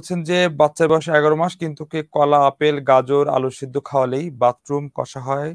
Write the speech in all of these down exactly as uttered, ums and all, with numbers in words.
বলছেন যে বাচ্চার বয়স এগারো মাস কিন্তু কে কলা, আপেল, গাজর, আলু সিদ্ধ খাওয়ালেই বাথরুম কষা হয়,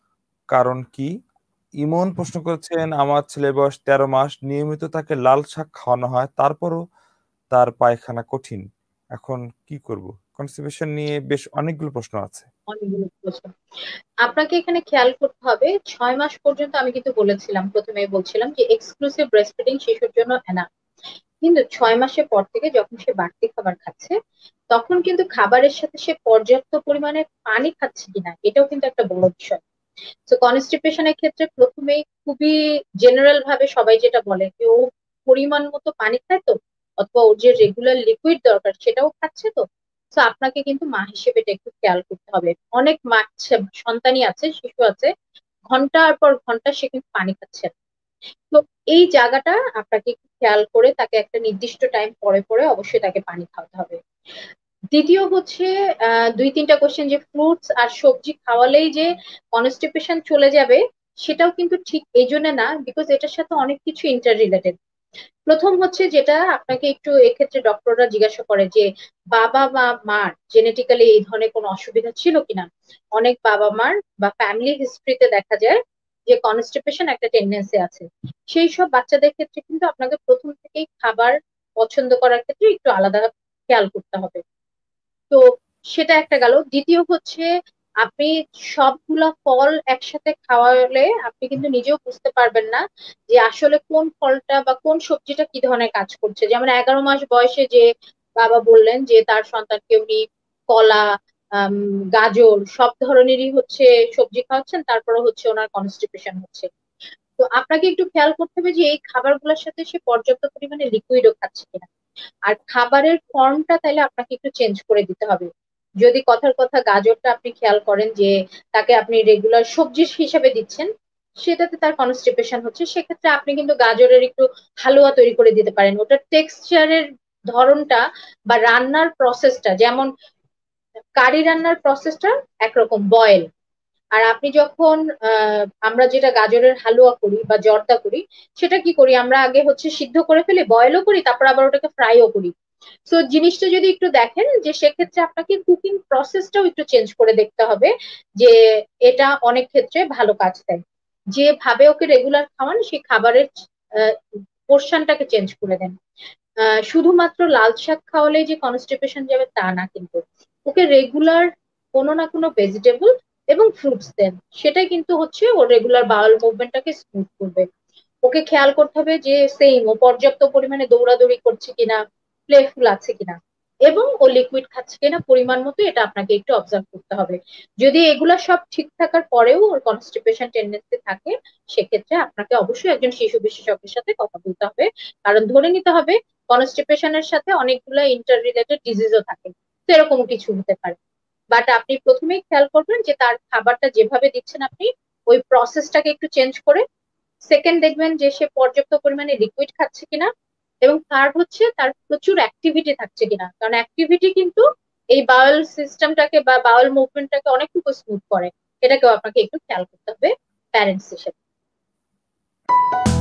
কারণ কি? ইমন প্রশ্ন করেছেন, আমার ছেলের বয়স তেরো মাস, নিয়মিত তাকে লাল শাক খাওয়ানো হয়, তারপরও তার পায়খানা কঠিন। এখন কি করব? কনস্টিপেশন নিয়ে বেশ অনেকগুলো প্রশ্ন আছে। অনেকগুলো প্রশ্ন। আপনাকে এখানে খেয়াল করতে হবে, ছয় মাস পর্যন্ত আমি কিন্তু বলেছিলাম, প্রথমেই বলছিলাম যে এক্সক্লুসিভ ব্রেস্ট ফিডিং শিশুর জন্য এনা। কিন্তু ছয় মাসের পর থেকে যখন সে বাড়তি খাবার খাচ্ছে, তখন কিন্তু খাবারের সাথে সে পর্যাপ্ত পরিমাণে পানি খাচ্ছে কিনা, এটাও কিন্তু একটা বড় বিষয়। তো কনস্টিপেশনের ক্ষেত্রে প্রথমেই খুবই জেনারেল ভাবে সবাই যেটা বলে যে ও পরিমাণ মতো পানি খায় তো, অথবা ওর যে রেগুলার লিকুইড দরকার সেটাও খাচ্ছে তো। তো আপনাকে কিন্তু মা হিসেবে এটা একটু খেয়াল করতে হবে। অনেক মা সন্তানই আছে, শিশু আছে, ঘন্টার পর ঘন্টা সে কিন্তু পানি খাচ্ছে না। তো এই জায়গাটা আপনাকে একটু খেয়াল করে তাকে একটা নির্দিষ্ট টাইম পরে পরে অবশ্যই তাকে পানি খাওয়াতে হবে। দ্বিতীয় হচ্ছে, আহ দুই তিনটা কোশ্চেন যে ফ্রুটস আর সবজি খাওয়ালেই যে কনস্টিপেশন চলে যাবে, সেটাও কিন্তু ঠিক এই জন্য না, বিকজ এটার সাথে অনেক কিছু ইন্টার রিলেটেড। প্রথম হচ্ছে যেটা আপনাকে একটু এক্ষেত্রে ডক্টররা জিজ্ঞাসা করে যে বাবা বা মার জেনেটিক্যালি এই ধরনের কোনো অসুবিধা ছিল কিনা। অনেক বাবা মার বা ফ্যামিলি হিস্ট্রিতে দেখা যায় যে কনস্টিপেশন একটা টেন্ডেন্সি আছে। সেই সব বাচ্চাদের ক্ষেত্রে কিন্তু আপনাকে প্রথম থেকেই খাবার পছন্দ করার ক্ষেত্রে একটু আলাদা খেয়াল করতে হবে। তো সেটা একটা গেল। দ্বিতীয় হচ্ছে, আপনি সবগুলা ফল একসাথে খাওয়ালে আপনি কিন্তু নিজেও বুঝতে পারবেন না যে আসলে কোন ফলটা বা কোন সবজিটা কি ধরনের কাজ করছে। যেমন এগারো মাস বয়সে যে বাবা বললেন যে তার সন্তানকে উনি কলা, আম, গাজর সব ধরনেরই হচ্ছে সবজি খাওয়াচ্ছেন, তারপরে হচ্ছে ওনার কনস্টিপেশন হচ্ছে। তো আপনাকে একটু খেয়াল করতে হবে যে এই খাবারগুলোর সাথে সে পর্যাপ্ত পরিমাণে লিকুইডও খাচ্ছে কিনা। আর খাবারের ফর্মটা তাহলে আপনাকে একটু চেঞ্জ করে দিতে হবে। যদি কথার কথা গাজরটা আপনি খেয়াল করেন যে তাকে আপনি রেগুলার সবজি হিসেবে দিচ্ছেন, সেটাতে তার কনস্টিপেশন হচ্ছে, সেক্ষেত্রে আপনি কিন্তু গাজরের একটু হালুয়া তৈরি করে দিতে পারেন। ওটার টেক্সচারের ধরনটা বা রান্নার প্রসেসটা, যেমন কারি রান্নার প্রসেসটা একরকম বয়েল। আর আপনি যখন আহ আমরা যেটা গাজরের হালুয়া করি বা জর্দা করি, সেটা কি করি, আমরা আগে হচ্ছে সিদ্ধ করে ফেলি, বয়েলও করি, তারপর আবার ওটাকে ফ্রাইও করি। তো জিনিসটা যদি একটু দেখেন যে সেক্ষেত্রে আপনাকে কুকিং প্রসেসটাও একটু চেঞ্জ করে দেখতে হবে, যে এটা অনেক ক্ষেত্রে ভালো কাজ দেয়। যেভাবে ওকে রেগুলার খাওয়ান সেই খাবারের পোর্শনটাকে চেঞ্জ করে দেন। আহ, শুধুমাত্র লাল শাক খাওয়ালে যে কনস্টিপেশন যাবে তা না কিন্তু, ওকে রেগুলার কোনো না কোনো ভেজিটেবল এবং ফ্রুটস দেন, সেটাই কিন্তু হচ্ছে ওর রেগুলার বাউল মুভমেন্টটাকে স্মুথ করবে। ওকে খেয়াল করতে হবে যে সেম ও পর্যাপ্ত পরিমাণে দৌড়াদৌড়ি করছে কিনা, প্লেফুল আছে কিনা, এবং ও লিকুইড খাচ্ছে কিনা পরিমাণ মতো, এটা আপনাকে একটু অবজার্ভ করতে হবে। যদি এগুলা সব ঠিক থাকার পরেও ওর কনস্টিপেশন টেন্ডেন্সি থাকে, সেক্ষেত্রে আপনাকে অবশ্যই একজন শিশু বিশেষজ্ঞের সাথে কথা বলতে হবে। কারণ ধরে নিতে হবে কনস্টিপেশনের সাথে অনেকগুলো ইন্টার রিলেটেড ডিজিজও থাকে, তো এরকম কিছু হতে পারে। বাট আপনি প্রথমেই খেয়াল করবেন যে তার খাবারটা যেভাবে দিচ্ছেন আপনি ওই প্রসেসটাকে একটু চেঞ্জ করে। সেকেন্ড, দেখবেন যে সে পর্যাপ্ত পরিমাণে লিকুইড খাচ্ছে কিনা। এবং থার্ড হচ্ছে তার প্রচুর অ্যাক্টিভিটি থাকছে কিনা, কারণ অ্যাক্টিভিটি কিন্তু এই বাউল সিস্টেমটাকে বা বাউল মুভমেন্টটাকে অনেকটুকু স্মুথ করে। এটাকেও আপনাকে একটু খেয়াল করতে হবে প্যারেন্টস হিসেবে।